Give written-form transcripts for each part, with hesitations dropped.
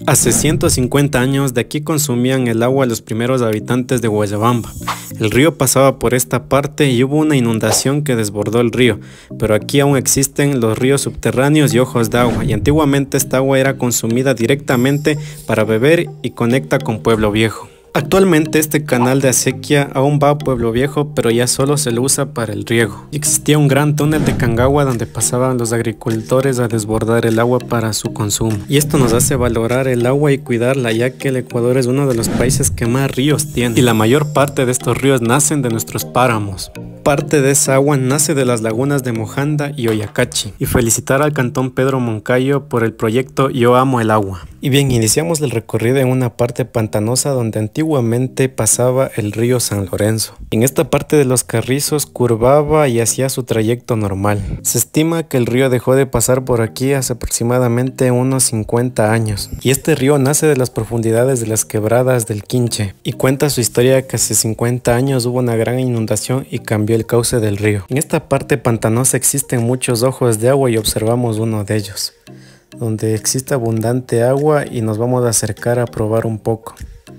Hace 150 años de aquí consumían el agua los primeros habitantes de Guayabamba. El río pasaba por esta parte y hubo una inundación que desbordó el río, pero aquí aún existen los ríos subterráneos y ojos de agua, y antiguamente esta agua era consumida directamente para beber y conecta con Pueblo Viejo. Actualmente este canal de acequia aún va a Pueblo Viejo, pero ya solo se lo usa para el riego. Existía un gran túnel de Cangagua donde pasaban los agricultores a desbordar el agua para su consumo. Y esto nos hace valorar el agua y cuidarla, ya que el Ecuador es uno de los países que más ríos tiene. Y la mayor parte de estos ríos nacen de nuestros páramos. Parte de esa agua nace de las lagunas de Mojanda y Oyacachi. Y felicitar al Cantón Pedro Moncayo por el proyecto Yo Amo el Agua. Y bien, iniciamos el recorrido en una parte pantanosa donde antiguamente pasaba el río San Lorenzo. En esta parte de los carrizos curvaba y hacía su trayecto normal. Se estima que el río dejó de pasar por aquí hace aproximadamente unos 50 años. Y este río nace de las profundidades de las quebradas del Quinche. Y cuenta su historia que hace 50 años hubo una gran inundación y cambió el cauce del río. En esta parte pantanosa existen muchos ojos de agua y observamos uno de ellos, donde existe abundante agua y nos vamos a acercar a probar un poco.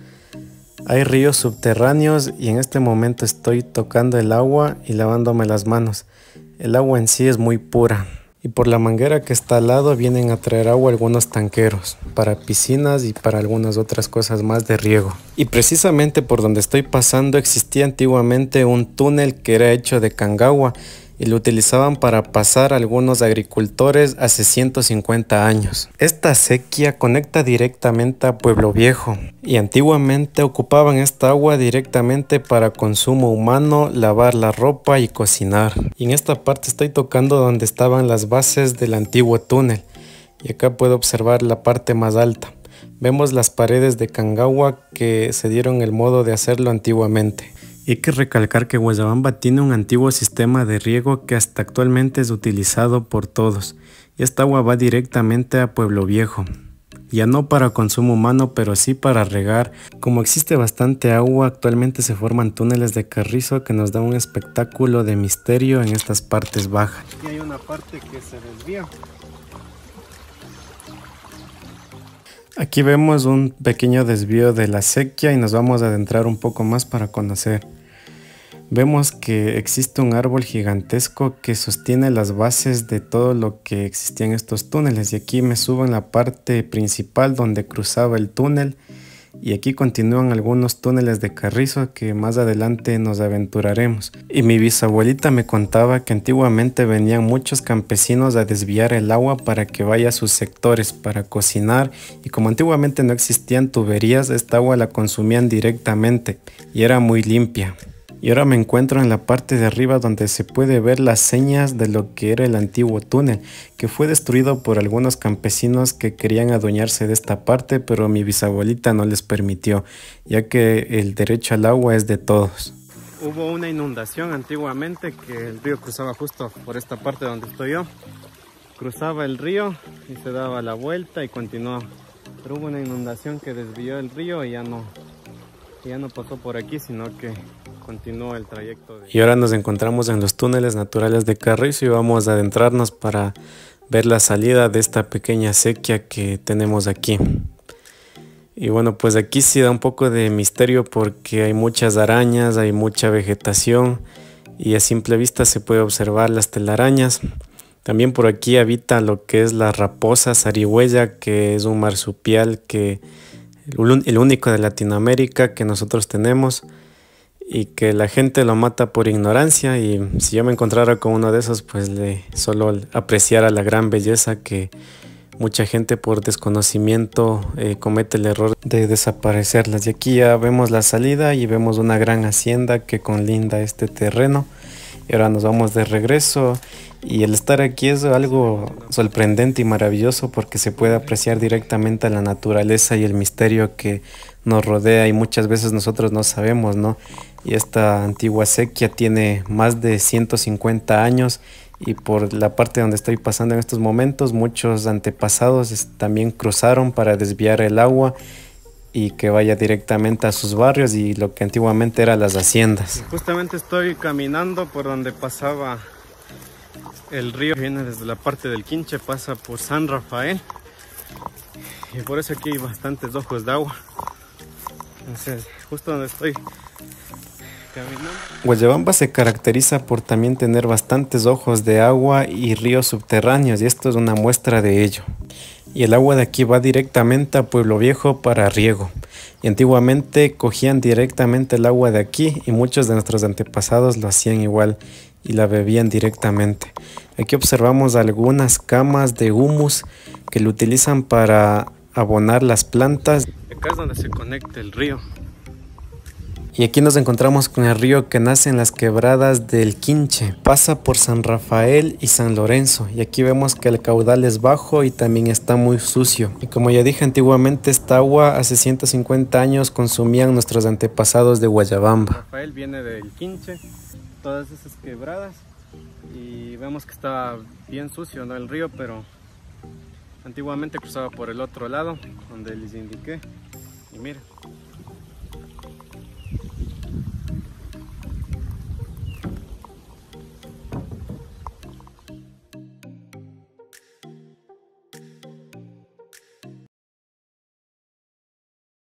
Hay ríos subterráneos y en este momento estoy tocando el agua y lavándome las manos. El agua en sí es muy pura. Y por la manguera que está al lado vienen a traer agua algunos tanqueros para piscinas y para algunas otras cosas más de riego. Y precisamente por donde estoy pasando existía antiguamente un túnel que era hecho de Cangagua y lo utilizaban para pasar algunos agricultores hace 150 años. Esta acequia conecta directamente a Pueblo Viejo y antiguamente ocupaban esta agua directamente para consumo humano, lavar la ropa y cocinar. Y en esta parte estoy tocando donde estaban las bases del antiguo túnel y acá puedo observar la parte más alta. Vemos las paredes de Cangagua que se dieron el modo de hacerlo antiguamente. Y hay que recalcar que Guayabamba tiene un antiguo sistema de riego que hasta actualmente es utilizado por todos. Y esta agua va directamente a Pueblo Viejo. Ya no para consumo humano, pero sí para regar. Como existe bastante agua, actualmente se forman túneles de carrizo que nos dan un espectáculo de misterio en estas partes bajas. Aquí hay una parte que se desvía. Aquí vemos un pequeño desvío de la acequia y nos vamos a adentrar un poco más para conocer. Vemos que existe un árbol gigantesco que sostiene las bases de todo lo que existía en estos túneles. Y aquí me subo en la parte principal donde cruzaba el túnel. Y aquí continúan algunos túneles de carrizo que más adelante nos aventuraremos. Y mi bisabuelita me contaba que antiguamente venían muchos campesinos a desviar el agua para que vaya a sus sectores para cocinar. Y como antiguamente no existían tuberías, esta agua la consumían directamente y era muy limpia. Y ahora me encuentro en la parte de arriba donde se puede ver las señas de lo que era el antiguo túnel, que fue destruido por algunos campesinos que querían adueñarse de esta parte, pero mi bisabuelita no les permitió, ya que el derecho al agua es de todos. Hubo una inundación antiguamente que el río cruzaba justo por esta parte donde estoy yo. Cruzaba el río y se daba la vuelta y continuaba. Pero hubo una inundación que desvió el río y ya no pasó por aquí, sino que continuó el trayecto. Y ahora nos encontramos en los túneles naturales de Carrizo y vamos a adentrarnos para ver la salida de esta pequeña acequia que tenemos aquí. Y bueno, pues aquí sí da un poco de misterio porque hay muchas arañas, hay mucha vegetación y a simple vista se puede observar las telarañas. También por aquí habita lo que es la raposa zarigüeya, que es un marsupial que el único de Latinoamérica que nosotros tenemos y que la gente lo mata por ignorancia. Y si yo me encontrara con uno de esos, pues solo apreciara la gran belleza que mucha gente por desconocimiento comete el error de desaparecerlas. Y aquí ya vemos la salida y vemos una gran hacienda que conlinda este terreno. Y ahora nos vamos de regreso y el estar aquí es algo sorprendente y maravilloso porque se puede apreciar directamente la naturaleza y el misterio que nos rodea y muchas veces nosotros no sabemos, ¿no? Y esta antigua acequia tiene más de 150 años y por la parte donde estoy pasando en estos momentos muchos antepasados también cruzaron para desviar el agua y que vaya directamente a sus barrios y lo que antiguamente eran las haciendas. Justamente estoy caminando por donde pasaba el río, viene desde la parte del Quinche, pasa por San Rafael y por eso aquí hay bastantes ojos de agua. Entonces, justo donde estoy caminando. Guayabamba se caracteriza por también tener bastantes ojos de agua y ríos subterráneos, y esto es una muestra de ello. Y el agua de aquí va directamente a Pueblo Viejo para riego. Y antiguamente cogían directamente el agua de aquí y muchos de nuestros antepasados lo hacían igual y la bebían directamente. Aquí observamos algunas camas de humus que lo utilizan para abonar las plantas. Acá es donde se conecta el río. Y aquí nos encontramos con el río que nace en las quebradas del Quinche. Pasa por San Rafael y San Lorenzo. Y aquí vemos que el caudal es bajo y también está muy sucio. Y como ya dije anteriormente, esta agua hace 150 años consumían nuestros antepasados de Guayabamba. Rafael viene del Quinche, todas esas quebradas. Y vemos que está bien sucio, ¿no?, el río, pero antiguamente cruzaba por el otro lado, donde les indiqué. Y miren.